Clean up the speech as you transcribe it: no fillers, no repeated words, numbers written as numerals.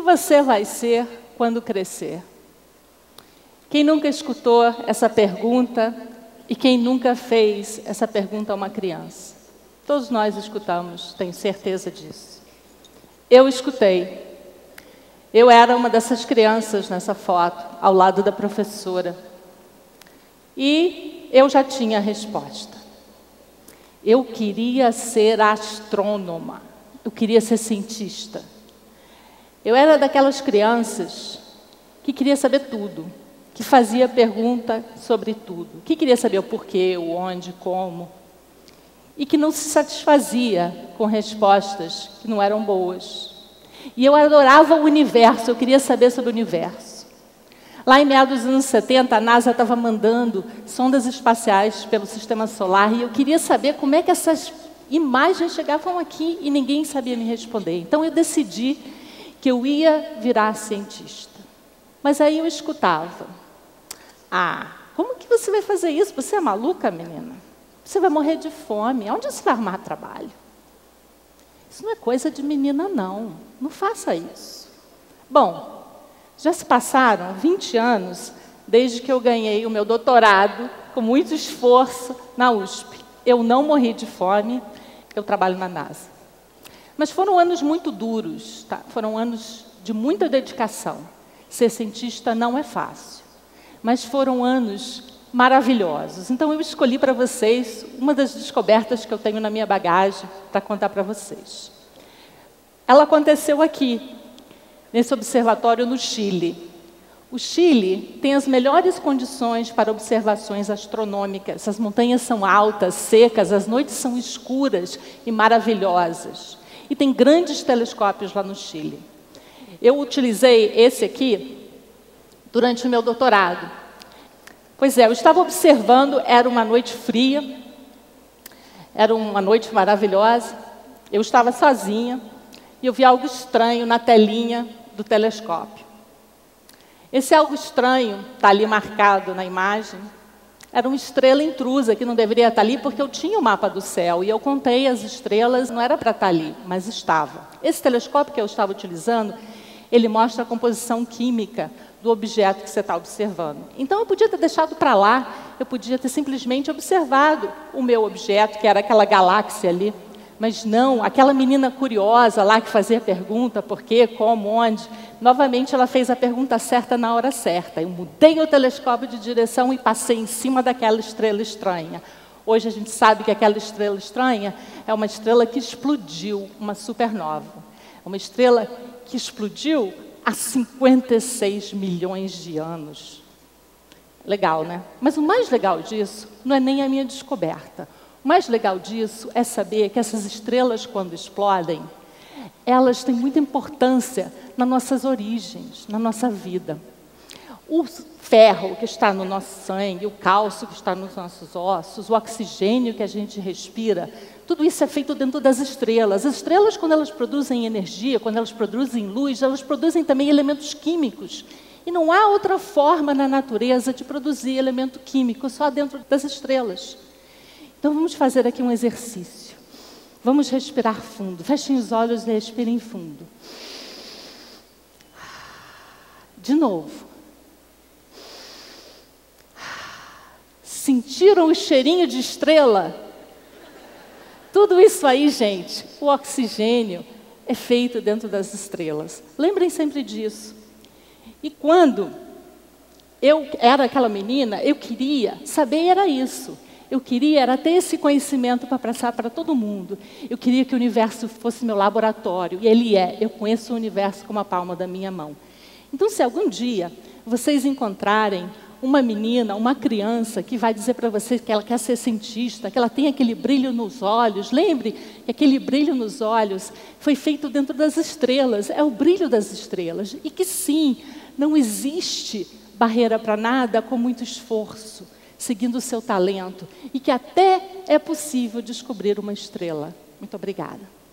você vai ser quando crescer? Quem nunca escutou essa pergunta e quem nunca fez essa pergunta a uma criança? Todos nós escutamos, tenho certeza disso. Eu escutei. Eu era uma dessas crianças nessa foto, ao lado da professora. E eu já tinha a resposta. Eu queria ser astrônoma. Eu queria ser cientista. Eu era daquelas crianças que queria saber tudo, que fazia pergunta sobre tudo, que queria saber o porquê, o onde, como, e que não se satisfazia com respostas que não eram boas. E eu adorava o universo, eu queria saber sobre o universo. Lá em meados dos anos 70, a NASA estava mandando sondas espaciais pelo Sistema Solar e eu queria saber como é que essas imagens chegavam aqui e ninguém sabia me responder. Então eu decidi que eu ia virar cientista. Mas aí eu escutava: ah, como que você vai fazer isso? Você é maluca, menina? Você vai morrer de fome. Onde você vai arrumar trabalho? Isso não é coisa de menina, não. Não faça isso. Bom, já se passaram 20 anos desde que eu ganhei o meu doutorado, com muito esforço, na USP. Eu não morri de fome, eu trabalho na NASA. Mas foram anos muito duros, tá? Foram anos de muita dedicação. Ser cientista não é fácil, mas foram anos maravilhosos. Então eu escolhi para vocês uma das descobertas que eu tenho na minha bagagem para contar para vocês. Ela aconteceu aqui, nesse observatório no Chile. O Chile tem as melhores condições para observações astronômicas. As montanhas são altas, secas, as noites são escuras e maravilhosas. E tem grandes telescópios lá no Chile. Eu utilizei esse aqui durante o meu doutorado. Pois é, eu estava observando, era uma noite fria, era uma noite maravilhosa, eu estava sozinha e eu vi algo estranho na telinha do telescópio. Esse algo estranho, está ali marcado na imagem, era uma estrela intrusa que não deveria estar ali porque eu tinha o mapa do céu e eu contei as estrelas, não era para estar ali, mas estava. Esse telescópio que eu estava utilizando, ele mostra a composição química do objeto que você está observando. Então eu podia ter deixado para lá, eu podia ter simplesmente observado o meu objeto, que era aquela galáxia ali. Mas não, aquela menina curiosa lá que fazia pergunta, por quê, como, onde, novamente ela fez a pergunta certa na hora certa. Eu mudei o telescópio de direção e passei em cima daquela estrela estranha. Hoje a gente sabe que aquela estrela estranha é uma estrela que explodiu, uma supernova. Uma estrela que explodiu há 56 milhões de anos. Legal, né? Mas o mais legal disso não é nem a minha descoberta. O mais legal disso é saber que essas estrelas, quando explodem, elas têm muita importância nas nossas origens, na nossa vida. O ferro que está no nosso sangue, o cálcio que está nos nossos ossos, o oxigênio que a gente respira, tudo isso é feito dentro das estrelas. As estrelas, quando elas produzem energia, quando elas produzem luz, elas produzem também elementos químicos. E não há outra forma na natureza de produzir elemento químico, só dentro das estrelas. Então vamos fazer aqui um exercício. Vamos respirar fundo. Fechem os olhos e respirem fundo. De novo. Sentiram o cheirinho de estrela? Tudo isso aí, gente, o oxigênio é feito dentro das estrelas. Lembrem sempre disso. E quando eu era aquela menina, eu queria saber era isso. Eu queria era ter esse conhecimento para passar para todo mundo. Eu queria que o universo fosse meu laboratório. E ele é. Eu conheço o universo como a palma da minha mão. Então, se algum dia vocês encontrarem uma menina, uma criança que vai dizer para vocês que ela quer ser cientista, que ela tem aquele brilho nos olhos, lembre que aquele brilho nos olhos foi feito dentro das estrelas, é o brilho das estrelas. E que sim, não existe barreira para nada com muito esforço, seguindo o seu talento, e que até é possível descobrir uma estrela. Muito obrigada.